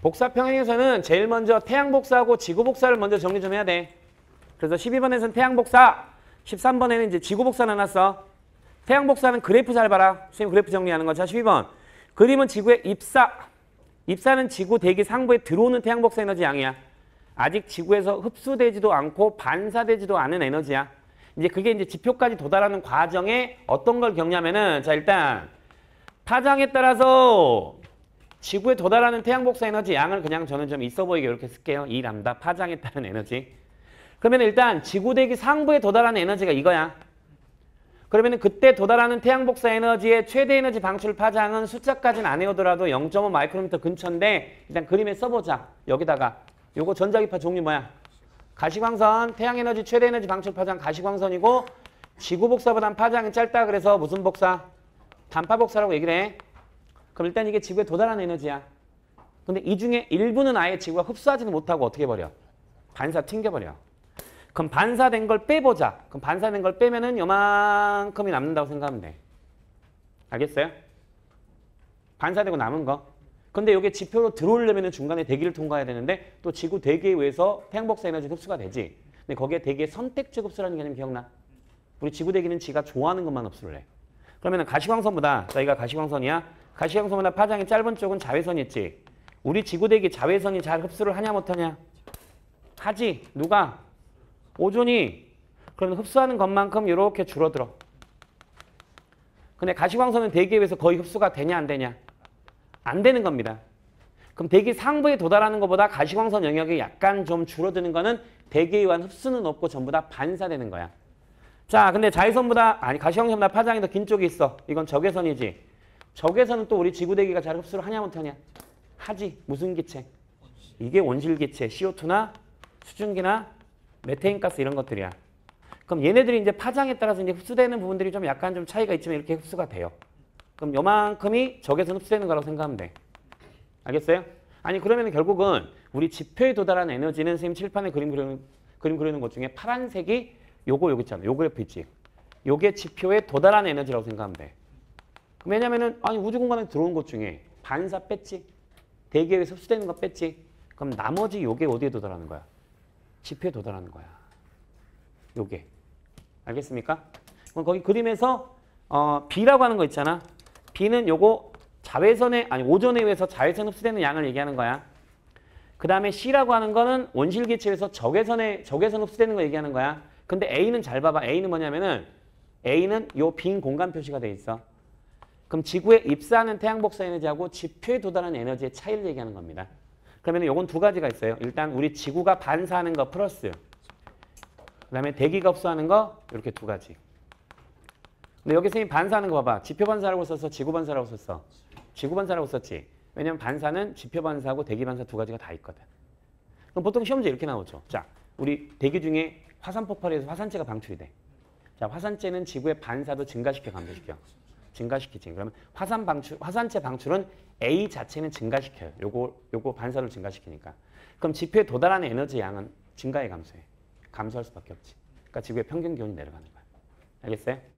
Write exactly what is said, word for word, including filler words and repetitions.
복사 평행에서는 제일 먼저 태양 복사하고 지구 복사를 먼저 정리 좀 해야 돼. 그래서 십이 번에서는 태양 복사, 십삼 번에는 이제 지구 복사 나눴어. 태양 복사는 그래프 잘 봐라. 선생님 그래프 정리하는 거. 자, 십이 번. 그림은 지구의 입사. 입사는 지구 대기 상부에 들어오는 태양 복사 에너지 양이야. 아직 지구에서 흡수되지도 않고 반사되지도 않은 에너지야. 이제 그게 이제 지표까지 도달하는 과정에 어떤 걸 겪냐면은, 자, 일단 파장에 따라서 지구에 도달하는 태양 복사 에너지 양을 그냥 저는 좀 있어 보이게 이렇게 쓸게요. 이 람다 파장에 따른 에너지. 그러면 일단 지구 대기 상부에 도달하는 에너지가 이거야. 그러면 그때 도달하는 태양 복사 에너지의 최대 에너지 방출 파장은 숫자까지는 안 외우더라도 영 점 오 마이크로미터 근처인데 일단 그림에 써보자. 여기다가 요거 전자기파 종류 뭐야? 가시광선, 태양 에너지 최대 에너지 방출 파장 가시광선이고 지구 복사보단 파장이 짧다 그래서 무슨 복사? 단파 복사라고 얘기를 해. 그럼 일단 이게 지구에 도달하는 에너지야. 근데 이 중에 일부는 아예 지구가 흡수하지는 못하고 어떻게 버려? 반사 튕겨버려. 그럼 반사된 걸 빼보자. 그럼 반사된 걸 빼면은 요만큼이 남는다고 생각하면 돼. 알겠어요? 반사되고 남은 거. 근데 이게 지표로 들어오려면 중간에 대기를 통과해야 되는데 또 지구 대기에 의해서 태양 복사 에너지 흡수가 되지. 근데 거기에 대기의 선택적 흡수라는 개념 기억나? 우리 지구 대기는 지가 좋아하는 것만 흡수를 해. 그러면 가시광선보다, 여기가 가시광선이야. 가시광선보다 파장이 짧은 쪽은 자외선이었지. 우리 지구 대기 자외선이 잘 흡수를 하냐 못하냐? 하지. 누가? 오존이. 그러면 흡수하는 것만큼 이렇게 줄어들어. 근데 가시광선은 대기에 의해서 거의 흡수가 되냐 안 되냐? 안 되는 겁니다. 그럼 대기 상부에 도달하는 것보다 가시광선 영역이 약간 좀 줄어드는 거는 대기에 의한 흡수는 없고 전부 다 반사되는 거야. 자, 근데 자외선보다, 아니 가시광선보다 파장이 더 긴 쪽이 있어. 이건 적외선이지. 적외선은 또 우리 지구 대기가 잘 흡수를 하냐 못하냐? 하지. 무슨 기체? 이게 온실 기체. 씨오투나 수증기나 메테인 가스 이런 것들이야. 그럼 얘네들이 이제 파장에 따라서 이제 흡수되는 부분들이 좀 약간 좀 차이가 있지만 이렇게 흡수가 돼요. 그럼 요만큼이 적외선 흡수되는 거라고 생각하면 돼. 알겠어요? 아니 그러면 결국은 우리 지표에 도달한 에너지는 선생님 칠판에 그림 그리는, 그림 그리는 것 중에 파란색이 요거 여기 있잖아. 요 그래프 있지. 요게 지표에 도달한 에너지라고 생각하면 돼. 왜냐면은 아니 우주 공간에 들어온 것 중에 반사 뺐지. 대기에 의해서 흡수되는 거 뺐지. 그럼 나머지 요게 어디에 도달하는 거야? 지표에 도달하는 거야. 요게. 알겠습니까? 그럼 거기 그림에서 어, B라고 하는 거 있잖아. B는 요거 자외선에 아니 오존에 의해서 자외선 흡수되는 양을 얘기하는 거야. 그 다음에 C라고 하는 거는 온실 기체에서 적외선에 적외선 흡수되는 거 얘기하는 거야. 근데 A는 잘 봐봐. A는 뭐냐면은 A는 요 빈 공간 표시가 돼 있어. 그럼 지구에 입사하는 태양 복사 에너지하고 지표에 도달하는 에너지의 차이를 얘기하는 겁니다. 그러면 요건 두 가지가 있어요. 일단 우리 지구가 반사하는 거 플러스 그 다음에 대기가 흡수하는 거 이렇게 두 가지. 근데 여기 선생님 반사하는 거 봐봐. 지표 반사라고 썼어? 지구 반사라고 썼어? 지구 반사라고 썼지. 왜냐면 반사는 지표 반사하고 대기 반사 두 가지가 다 있거든. 그럼 보통 시험 문제 이렇게 나오죠. 자, 우리 대기 중에 화산 폭발에서 화산재가 방출이 돼. 자, 화산재는 지구의 반사도 증가시켜 감소시켜? 증가시키지. 그러면 화산 방출, 화산재 방출은 A 자체는 증가시켜요. 요거 요거 반사를 증가시키니까. 그럼 지표에 도달하는 에너지 양은 증가해 감소해? 감소할 수밖에 없지. 그러니까 지구의 평균 기온이 내려가는 거야. 알겠어요?